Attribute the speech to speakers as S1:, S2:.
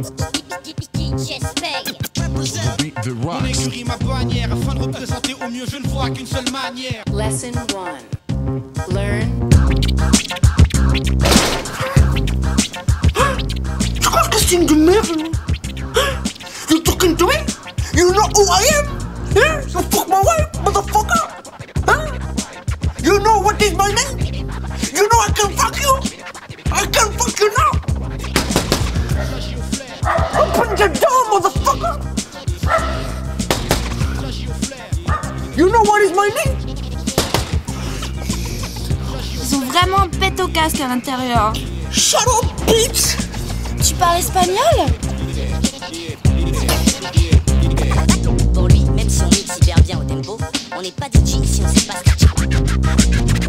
S1: Mon écurie, ma bannière, afin de représenter au mieux, je ne vois qu'une seule manière.
S2: Lesson 1. Learn.
S3: Tu crois que c'est une de merde? You talking to me? You know who I am? Huh? You fuck my wife, motherfucker? Huh? You know what is my name? You know I can fuck you? I can fuck you now! Open the door, motherfucker! You know what is my name?
S4: Ils ont vraiment pète au casque à l'intérieur.
S3: Shut up, bitch!
S4: Tu parles espagnol?
S5: Pour lui, même si on mixe hyper bien au tempo, on n'est pas DJ si on sait pas scratcher.